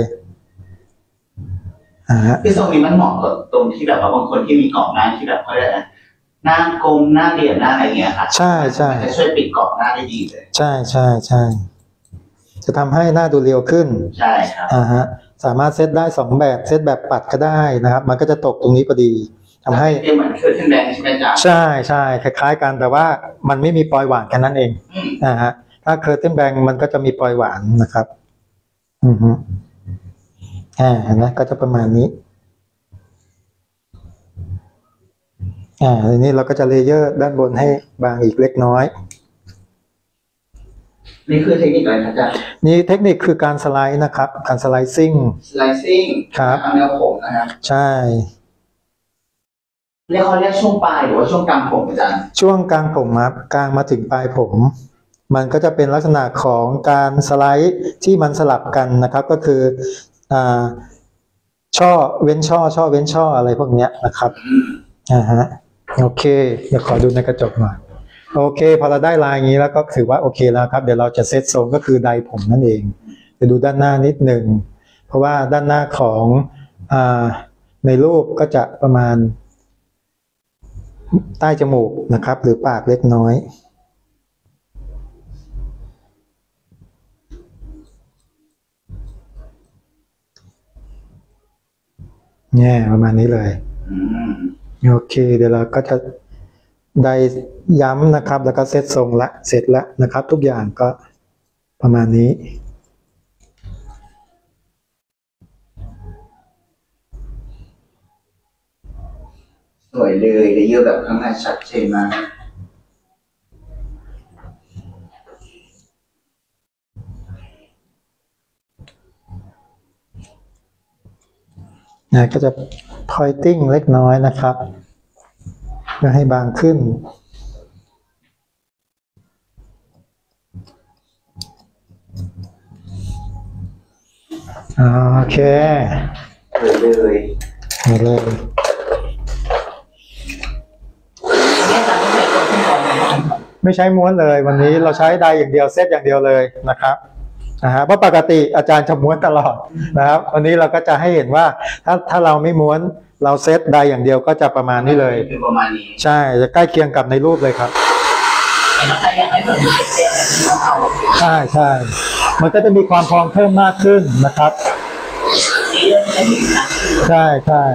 อ่าฮะที่ทรงนี้มันเหมาะกับตรงที่แบบว่าบางคนที่มีกรอบหน้าที่แบบเขาเรียกอะไรหน้ากลมหน้าเหลี่ยมหน้าอะไรเงี้ยค่ะใช่ใช่มันจะช่วยปิดกรอบหน้าได้ดีเลยใช่ใช่ใช่จะทำให้หน้าดูเรียวขึ้นใช่ครับอ่าฮะสามารถเซตได้สองแบบเซตแบบปัดก็ได้นะครับ มันก็จะตกตรงนี้พอดีทำให้เป็นเหมือนเคอร์เทนแบงค์ใช่ไหมจ๊ะใช่ใช่คล้ายๆกันแต่ว่ามันไม่มีปลอยหวานแค่นั้นเองอืมนะฮะถ้าเคอร์เทนแบงมันก็จะมีปลอยหวานนะครับ อือฮึอ่าเห็นไหมก็จะประมาณนี้ อ่าทีนี้เราก็จะเลเยอร์ด้านบนให้บางอีกเล็กน้อยนี่คือเทคนิคอะไรครับจ๊ะนี่เทคนิคคือการสไลด์นะครับ การสไลซิ่งสไลซิ่งครับทำแนวผมนะครับใช่เรียกเขาเรียกช่วงปลายหรือว่าช่วงกลางผมอาจารย์ช่วงกลางผมครับกลางมาถึงปลายผม มันก็จะเป็นลักษณะของการสไลด์ที่มันสลับกันนะครับ ก็คืออ่าช่อเว้นช่อ ช่อเว้นช่ออะไรพวกเนี้ยนะครับอืมอ่าฮะโอเคเดี๋ยวขอดูในกระจกหน่อยโอเคพอเราได้ลายอย่างนี้แล้วก็ถือว่าโอเคแล้วครับเดี๋ยวเราจะเซตทรงก็คือไดผมนั่นเองไปดูด้านหน้านิดหนึ่งเพราะว่าด้านหน้าของอ่าในรูปก็จะประมาณใต้จมูกนะครับ หรือปากเล็กน้อยเนี่ยประมาณนี้เลยอืมโอเคเดี๋ยวเราก็จะได้ย้ำนะครับ แล้วก็เซตทรงละเสร็จแล้วนะครับ ทุกอย่างก็ประมาณนี้สวยเลยเลเยอร์แบบข้างในชัดเจนมากนะก็จะ pointing เล็กน้อยนะครับเพื่อให้บางขึ้นโอเคสวยเลยมาเลยเนี่ยอาจารย์ต้องใช้ตัวที่มองไหมไม่ใช้ม้วนเลยวันนี้เราใช้ไดอย่างเดียวเซตอย่างเดียวเลยนะครับนะฮะเพราะปกติอาจารย์จะม้วนตลอดนะครับวันนี้เราก็จะให้เห็นว่าถ้าถ้าเราไม่ม้วนเราเซตไดอย่างเดียวก็จะประมาณนี้เลยคือประมาณนี้ใช่จะใกล้เคียงกับในรูปเลยครับแต่ถ้าใครอยากให้เหมือนเป๊ะๆต้องเอาใช่ใช่มันก็จะมีความพองเพิ่มมากขึ้นนะครับเลเยอร์ที่จะเห็นชัดขึ้นใช่ใช่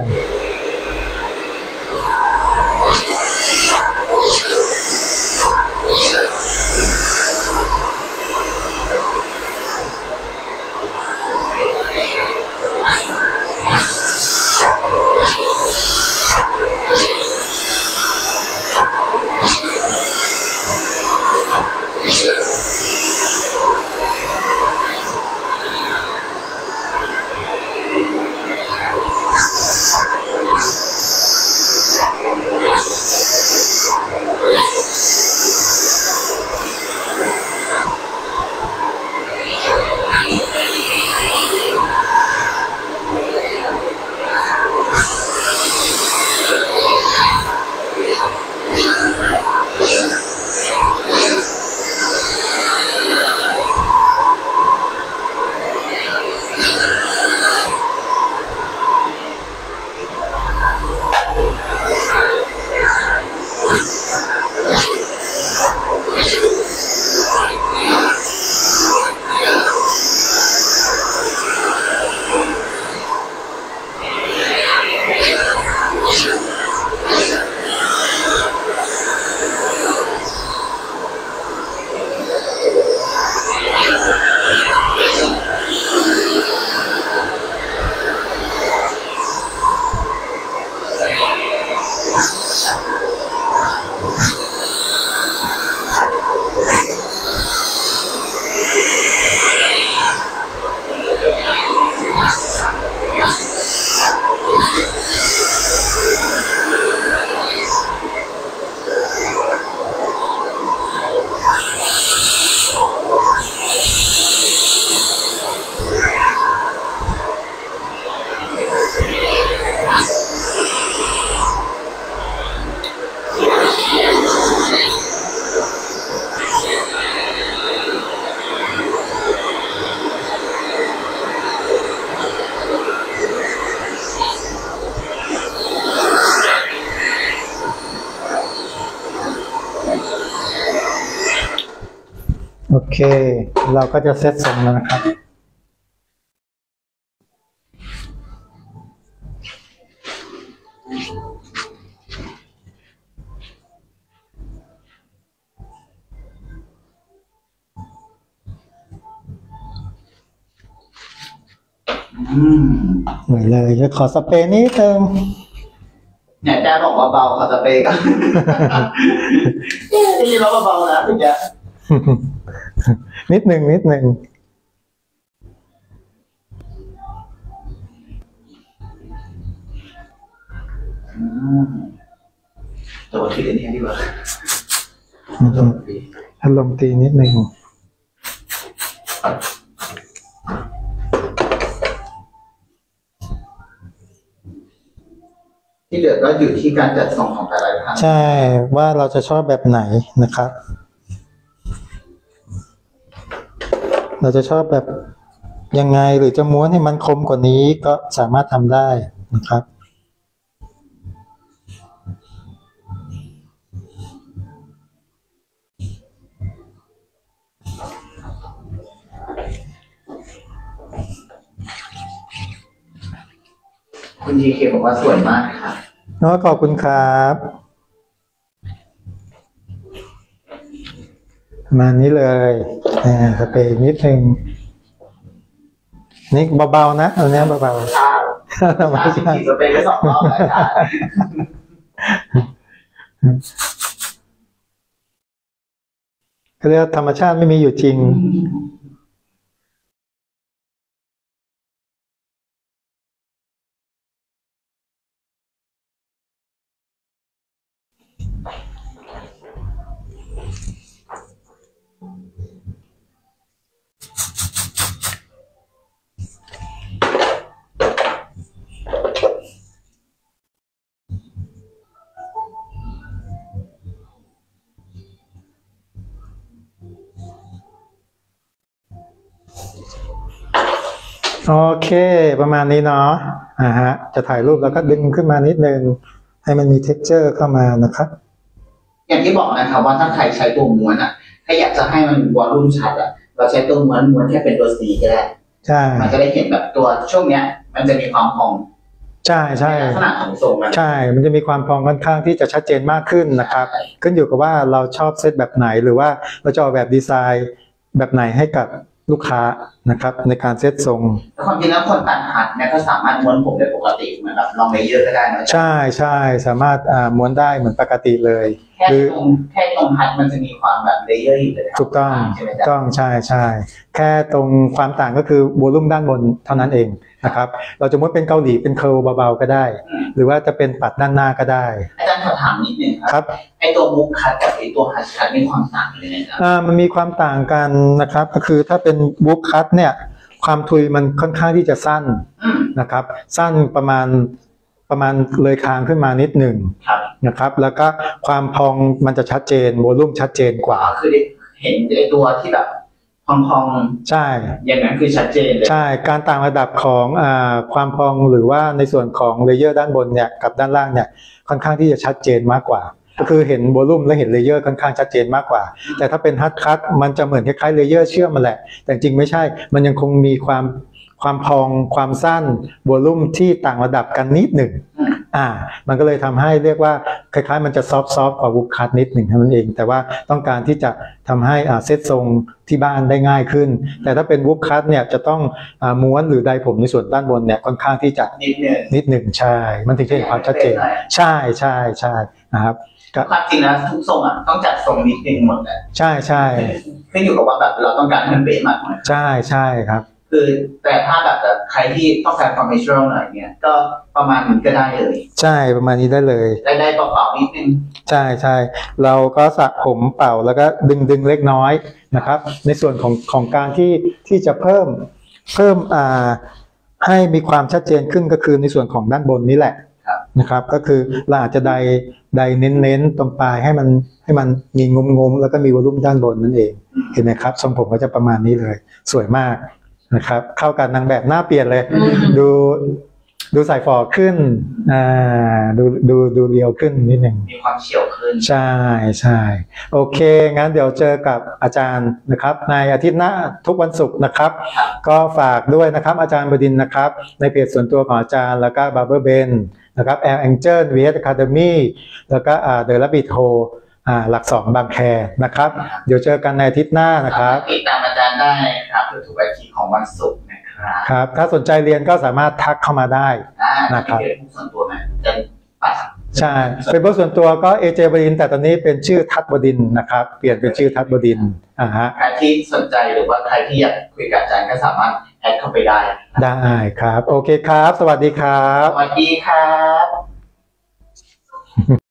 โอเคเราก็จะเซตทรงแล้วนะครับอืมเหมือนเลยจะขอสเปรย์นิดนึงเนี่ยแจ้บอกว่าเบาขอสเปรย์กัน ได้ยินแล้วว่าเบานะพี่แจ๊นิดหนึ่งนิดหนึ่งอืมตัวที่อันนี้ดีกว่าอารมณ์ตีนิดหนึ่งที่เหลือก็อยู่ที่การจัดส่งของแต่ละท่านใช่ว่าเราจะชอบแบบไหนนะครับ เราจะชอบแบบยังไงหรือจะม้วนให้มันคมกว่านี้ก็สามารถทำได้นะครับคุณยีเคบอกว่าสวยมากค่ะน้องขอบคุณครับประมาณนี้เลยอ่าสเปรย์นิดนึงนี่เบาๆนะอันนี้เบาๆใช่ไม่ฉีใช่ดสเปรย์ไปสองรอบแล้วจ้ะเขาเรียกว่าธรรมชาติไม่มีอยู่จริง โอเคประมาณนี้เนาะอ่าฮะจะถ่ายรูปแล้วก็ดึงขึ้นมานิดนึงให้มันมี texture เข้ามานะครับอย่างที่บอกนะครับว่าถ้าใครใช้ตัวม้วนอ่ะถ้าอยากจะให้มันวอลลุ่มชัดอ่ะเราใช้ตัวม้วนม้วนแค่เป็นตัวสีก็ได้ใช่มันจะได้เห็นแบบตัวช่วงเนี้ย มันจะมีความพองใช่ใช่ในลักษณะของทรงมันใช่มันจะมีความพองค่อนข้างที่จะชัดเจนมากขึ้นนะครับขึ้นอยู่กับว่าเราชอบเซตแบบไหนหรือว่าเราจะออกแบบดีไซน์แบบไหนให้กับลูกค้านะครับในการเซตทรงแต่ความจริงแล้วคนตัดหัดเนี่ยก็สามารถม้วนผมได้ปกติเหมือนแบบลองเลเยอร์ก็ได้นะใช่ใช่สามารถอ่าม้วนได้เหมือนปกติเลยแค่คือตรงแค่ตรงหัดมันจะมีความแบบเลเยอร์อยู่เลยถูกต้องใช่ไหมถูกจ๊ะต้องใช่ใช่แค่ตรงความต่างก็คือวอลลุ่มด้านบนเท่านั้นเองนะครับเราจะม้วนเป็นเกาหลีเป็นเคิร์ลเบาๆก็ได้อืมหรือว่าจะเป็นปัดด้านหน้าก็ได้อาจารย์ขอถามนิดนึงคครับ รับไอตัวบุ๊กคัทกับไอตัวฮัชคัทมีความต่างกันยังไงครับอ่ามันมีความต่างกันนะครับก็คือถ้าเป็นบุ๊กคัทเนี่ยความทุยมันค่อนข้างที่จะสั้นอืมนะครับสั้นประมาณประมาณเลยคางขึ้นมานิดหนึ่งครับนะครับแล้วก็ความพองมันจะชัดเจนวอลลุ่มชัดเจนกว่าอ๋อคือเห็นไอตัวที่แบบพองๆใช่อย่างนั้นคือชัดเจนเลยใช่การต่างระดับของอาความพองหรือว่าในส่วนของเลเยอร์ด้านบนเนี่ยกับด้านล่างเนี่ยค่อนข้างที่จะชัดเจนมากกว่า ก็คือเห็นวอลลุ่มและเห็นเลเยอร์ค่อนข้างชัดเจนมากกว่า แต่ถ้าเป็นฮัทคัทมันจะเหมือนคล้ายๆเลเยอร์เชื่อมมาแหละแต่จริงไม่ใช่มันยังคงมีความความพองความสั้นวอลลุ่มที่ต่างระดับกันนิดหนึ่งอืมอ่ามันก็เลยทำให้เรียกว่าคล้ายๆมันจะซอฟต์ๆกว่าบุ๊กคัทนิดหนึ่งเท่านั้นเองแต่ว่าต้องการที่จะทำให้อ่าเซตทรงที่บ้านได้ง่ายขึ้น แต่ถ้าเป็นบุ๊กคัทเนี่ยจะต้องอ่าม้วนหรือไดผมในส่วนด้านบนเนี่ยค่อนข้างที่จะนิดนึงนิดหนึ่งใช่ มันถึงจะเห็นความชัดเจนใช่ใช่ใช่นะครับก็ความจริงแล้วทุกทรงอ่ะต้องจัดทรงนิดนึงหมดแหละใช่ใช่ขึ้นอยู่กับว่าแบบเราต้องการให้มันเป๊ะมากน้อยใช่ใช่ครับคือแต่ถ้าแบบจะใครที่ต้องการความ natural หน่อยเนี่ยก็ประมาณนี้ก็ได้เลยใช่ประมาณนี้ได้เลยได้ได้เปล่าๆนิดนึงใช่ใช่เราก็สระผมเป่าแล้วก็ดึงดึงเล็กน้อยนะครับ ในส่วนของของการที่ที่จะเพิ่มเพิ่มอ่าให้มีความชัดเจนขึ้นก็คือในส่วนของด้านบนนี้แหละนะครับ ก็คือเราอาจจะไดไดเน้นๆตรงปลายให้มันให้มันมีงมงๆแล้วก็มีวอลุ่มด้านบนนั่นเองเห็นไหมครับทรงผมก็จะประมาณนี้เลยสวยมากนะครับ เข้ากับนางแบบหน้าเปลี่ยนเลย ดูดูใส่ฟอขึ้นอ่าดูดูดูเรียวขึ้นนิดหนึ่งมีความเฉียวขึ้นใช่ใช่โอเคงั้นเดี๋ยวเจอกับอาจารย์นะครับในอาทิตย์หน้าทุกวันศุกร์นะครับ ก็ฝากด้วยนะครับอาจารย์บดินทร์นะครับในเพจส่วนตัวของอาจารย์แล้วก็ Barber Ben นะครับ Air Angel วี เอส Academy แล้วก็อ่า The Rabbit Hole อ่าหลักสองบางแคนะครับเดี๋ยวเจอกันในอาทิตย์หน้านะครับติดตามอาจารย์ได้นะครับทุกอาทิตย์ของวันศุกร์นะครับครับถ้าสนใจเรียนก็สามารถทักเข้ามาได้อ่านะครับที่เป็นส่วนตัวไหมจะปัดใช่เป็นบทส่วนตัวก็ เอ เจ บดินทร์แต่ตอนนี้เป็นชื่อทัศน์บดินทร์นะครับเปลี่ยนเป็นชื่อทัศน์บดินทร์อ่าฮะใครที่สนใจหรือว่าใครที่อยากคุยกับอาจารย์ก็สามารถแอดเข้าไปได้ได้ครับโอเคครับ สวัสดีครับสวัสดีครับ